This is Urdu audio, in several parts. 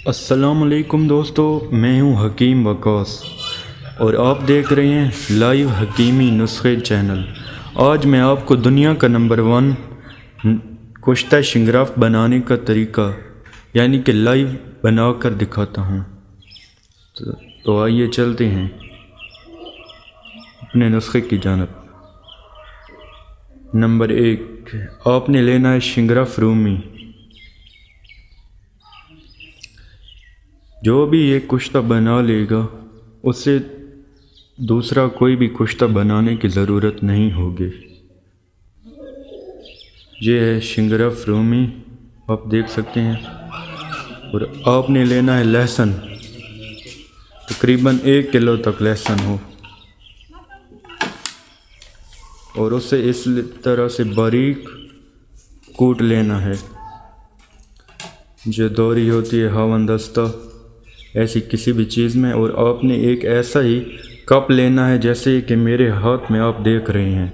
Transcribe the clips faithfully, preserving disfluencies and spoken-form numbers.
السلام علیکم دوستو، میں ہوں حکیم وقاص اور آپ دیکھ رہے ہیں لائیو حکیمی نسخے چینل۔ آج میں آپ کو دنیا کا نمبر ون کشتہ شنگراف بنانے کا طریقہ یعنی کہ لائیو بنا کر دکھاتا ہوں۔ تو آئیے چلتے ہیں اپنے نسخے کی جانب۔ نمبر ایک، آپ نے لینا ہے شنگراف رومی۔ جو بھی یہ کشتہ بنا لے گا اس سے دوسرا کوئی بھی کشتہ بنانے کی ضرورت نہیں ہوگی۔ یہ ہے شنگراف رومی، آپ دیکھ سکتے ہیں۔ اور آپ نے لینا ہے لہسن، تقریباً ایک کلو تک لہسن ہو، اور اسے اس طرح سے باریک کوٹ لینا ہے۔ جو دوری ہوتی ہے ہاون دستہ ایسی کسی بھی چیز میں، اور آپ نے ایک ایسا ہی کپ لینا ہے جیسے کہ میرے ہاتھ میں آپ دیکھ رہے ہیں۔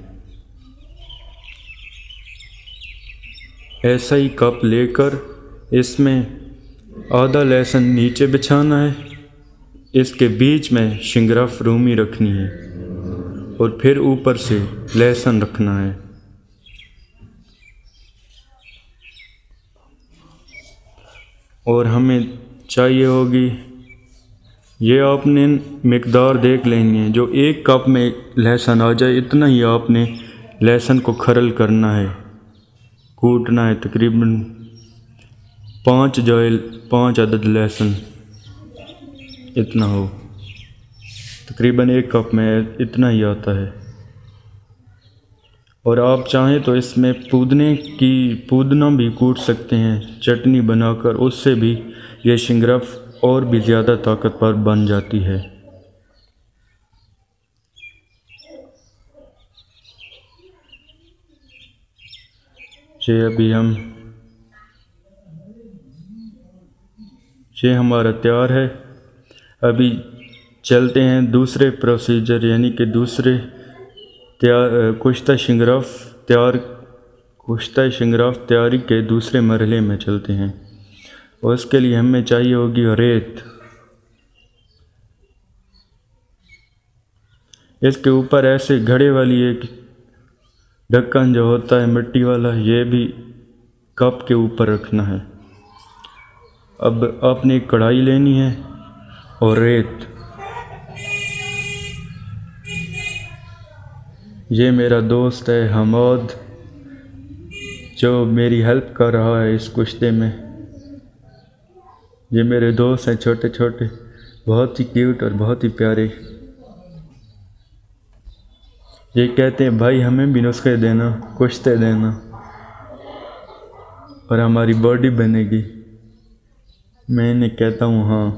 ایسا ہی کپ لے کر اس میں آدھا لہسن نیچے بچھانا ہے، اس کے بیچ میں شنگراف رومی رکھنی ہے اور پھر اوپر سے لہسن رکھنا ہے۔ اور ہمیں چاہیے ہوگی، یہ آپ نے مقدار دیکھ لینی ہے، جو ایک کپ میں لہسن آ جائے اتنا ہی آپ نے لہسن کو کھرل کرنا ہے، کوٹنا ہے۔ تقریباً پانچ جائل پانچ عدد لہسن اتنا ہو، تقریباً ایک کپ میں اتنا ہی آتا ہے۔ اور آپ چاہیں تو اس میں پودنے کی پودنا بھی کوٹ سکتے ہیں چٹنی بنا کر، اس سے بھی یہ شنگراف اور بھی زیادہ طاقتور بن جاتی ہے۔ یہ ابھی ہم یہ ہمارا تیار ہے۔ ابھی چلتے ہیں دوسرے پروسیجر یعنی کہ دوسرے تیار کشتہ شنگراف تیار کشتہ شنگراف تیاری کے دوسرے مرحلے میں چلتے ہیں، اور اس کے لیے ہمیں چاہیے ہوگی ریت۔ اس کے اوپر ایسے گھڑے والی ایک ڈھکن جو ہوتا ہے مٹی والا، یہ بھی کپ کے اوپر رکھنا ہے۔ اب آپ نے ایک کڑھائی لینی ہے اور ریت۔ یہ میرا دوست ہے حماد جو میری ہیلپ کر رہا ہے اس کشتے میں۔ یہ میرے دوست ہیں چھوٹے چھوٹے، بہت ہی کیوٹ اور بہت ہی پیارے۔ یہ کہتے ہیں بھائی ہمیں بھی نسخے دینا، کشتے دینا اور ہماری باڈی بنے گی۔ میں انہیں کہتا ہوں ہاں۔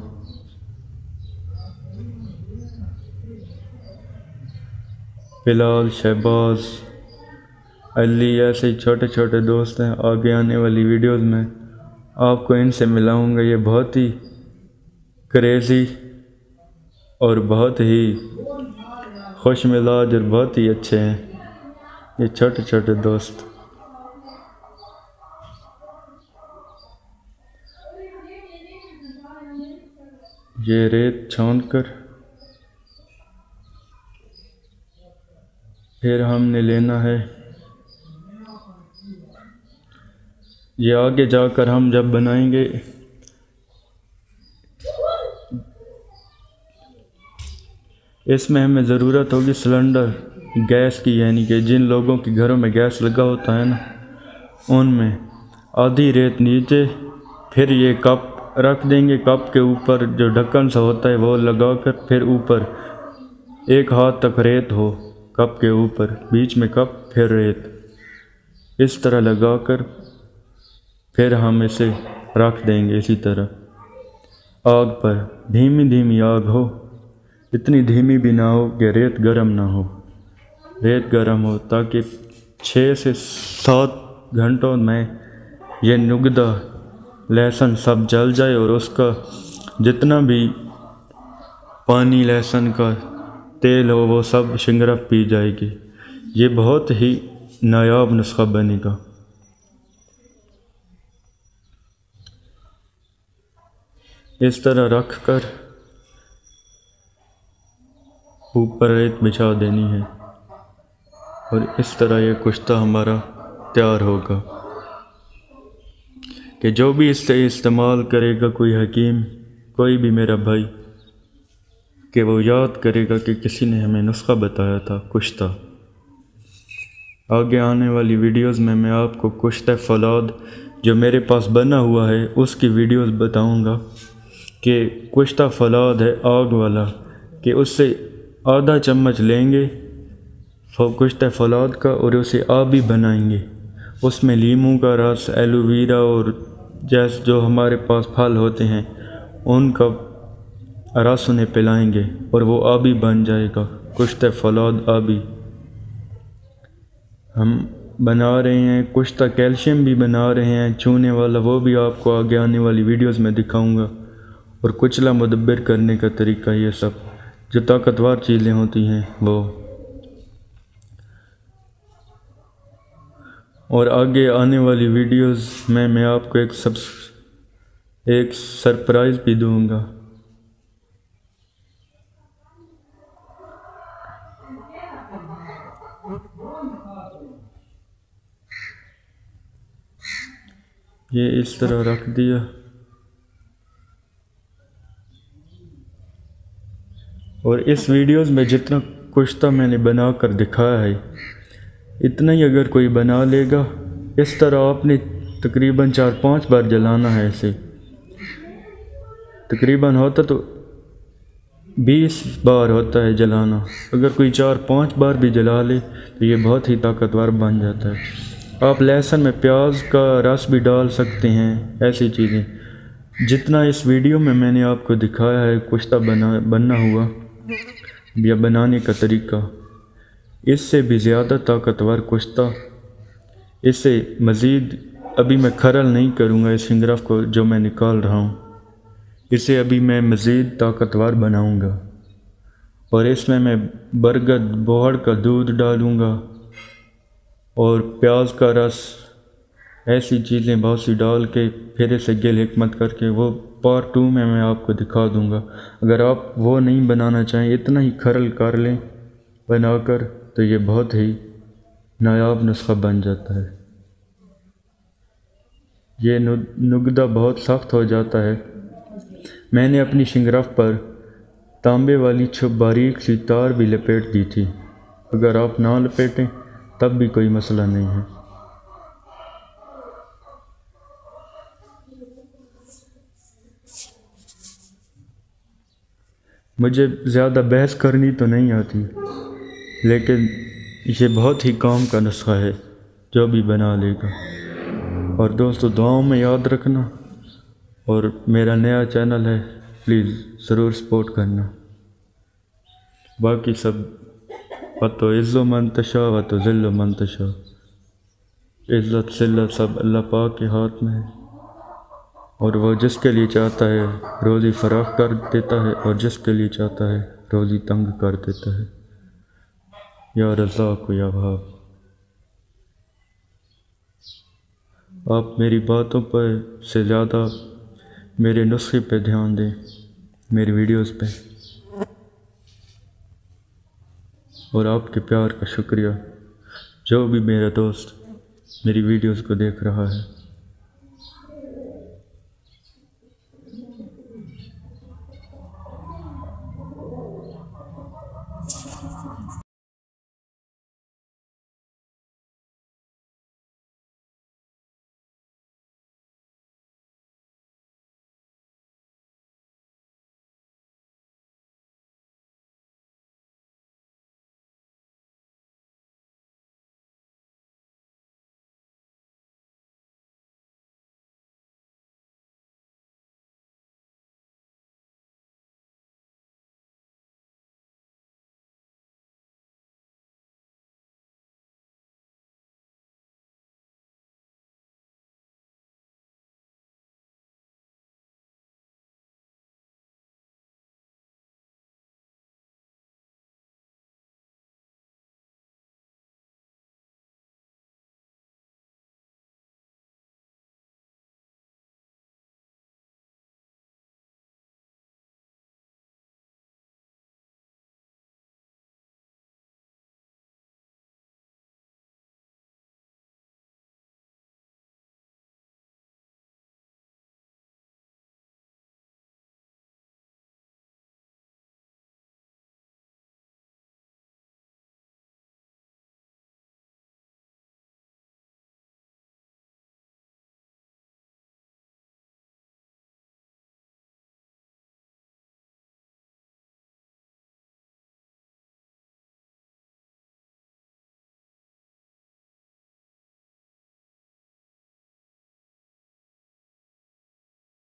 بلال، شہباز، علی ایسے ہی چھوٹے چھوٹے دوست ہیں۔ آگے آنے والی ویڈیوز میں آپ کو ان سے ملاؤں گا۔ یہ بہت ہی کریزی اور بہت ہی خوش مزاج اور بہت ہی اچھے ہیں یہ چھوٹے چھوٹے دوست۔ یہ ریت چھان کر پھر ہم نے لینا ہے، یہ آگے جا کر ہم جب بنائیں گے اس میں ہمیں ضرورت ہوگی سلنڈر گیس کی، یعنی کہ جن لوگوں کے گھروں میں گیس لگا ہوتا ہے نا، ان میں آدھی ریت نیچے، پھر یہ کپ رکھ دیں گے، کپ کے اوپر جو ڈھکن سا ہوتا ہے وہ لگا کر، پھر اوپر ایک ہاتھ تک ریت ہو کپ کے اوپر، بیچ میں کپ پھر ریت، اس طرح لگا کر پھر ہم اسے رکھ دیں گے اسی طرح آگ پر۔ دھیمی دھیمی آگ ہو، اتنی دھیمی بھی نہ ہو کہ ریت گرم نہ ہو، ریت گرم ہو تاکہ چھ سے سات گھنٹوں میں یہ نگدہ لہسن سب جل جائے اور اس کا جتنا بھی پانی لہسن کا تیل ہو وہ سب شنگراف پی جائے گی۔ یہ بہت ہی نایاب نسخہ بنے گا۔ इस तरह रख कर ऊपर रेत बिछा देनी है और इस तरह ये कुश्ता हमारा तैयार होगा कि जो भी इससे इस्तेमाल करेगा कोई हकीम, कोई भी मेरा भाई, कि वो याद करेगा कि किसी ने हमें नुस्खा बताया था कुश्ता। आगे आने वाली वीडियोस में मैं आपको कुश्ता फौलाद जो मेरे पास बना हुआ है उसकी वीडियोस बताऊंगा कि कुश्ता फौलाद है आग वाला, कि उससे आधा चम्मच लेंगे कुश्ता फौलाद का और उसे आबी बनाएंगे, उसमें लीमू का रस, एलोवेरा और जैसे जो हमारे पास फल होते हैं उनका रस उन्हें पिलाएंगे और वो आबी बन जाएगा, कुश्ता फौलाद आबी हम बना रहे हैं। कुश्ता कैल्शियम भी बना रहे हैं चूने वाला, वो भी आपको आगे आने वाली वीडियोस में दिखाऊंगा। और कुचला मुदब्बिर करने का तरीका, ये सब जो ताकतवर चीज़ें होती हैं वो। और आगे आने वाली वीडियोस में मैं आपको एक सब एक सरप्राइज़ भी दूंगा। ये इस तरह रख दिया और इस वीडियोस में जितना कुश्ता मैंने बना कर दिखाया है इतना ही अगर कोई बना लेगा, इस तरह आपने तकरीबन चार पांच बार जलाना है। इसे तकरीबन होता तो बीस बार होता है जलाना, अगर कोई चार पांच बार भी जला ले तो ये बहुत ही ताकतवर बन जाता है। आप लहसुन में प्याज का रस भी डाल सकते हैं, ऐसी चीज़ें। जितना इस वीडियो में मैंने आपको दिखाया है कुश्ता बना बनना हुआ या बनाने का तरीका, इससे भी ज़्यादा ताकतवर कुश्ता, इससे मज़ीद अभी मैं खरल नहीं करूँगा इस शिंगरफ को जो मैं निकाल रहा हूँ, इसे अभी मैं मज़ीद ताकतवर बनाऊँगा। और इसमें मैं बरगद बोहड़ का दूध डालूँगा और प्याज का रस, ऐसी चीज़ें बहुत सी डाल के फिर इसे गिल हिकमत करके वो पार्ट टू में मैं आपको दिखा दूँगा। अगर आप वो नहीं बनाना चाहें, इतना ही खरल कर लें बनाकर, तो ये बहुत ही नायाब नुस्खा बन जाता है। ये नुगदा बहुत सख्त हो जाता है। मैंने अपनी शिंगरफ पर तांबे वाली छुप बारीक सी तार भी लपेट दी थी, अगर आप ना लपेटें तब भी कोई मसला नहीं है। मुझे ज़्यादा बहस करनी तो नहीं आती, लेकिन ये बहुत ही काम का नुस्खा है जो भी बना लेगा। और दोस्तों दुआओं में याद रखना, और मेरा नया चैनल है, प्लीज़ ज़रूर सपोर्ट करना। बाकी सब व तो इज़्ज़ो मंतशा व तो ज़िल्लो मंतशा, इज़्ज़त ज़िल्लत सब अल्लाह पाक के हाथ में है, और वो जिसके लिए चाहता है रोज़ी फराख कर देता है और जिसके लिए चाहता है रोज़ी तंग कर देता है। या रज़ाक़ या वहाब। आप मेरी बातों पर से ज़्यादा मेरे नुस्खे पे ध्यान दें, मेरी वीडियोस पे, और आपके प्यार का शुक्रिया जो भी मेरा दोस्त मेरी वीडियोस को देख रहा है।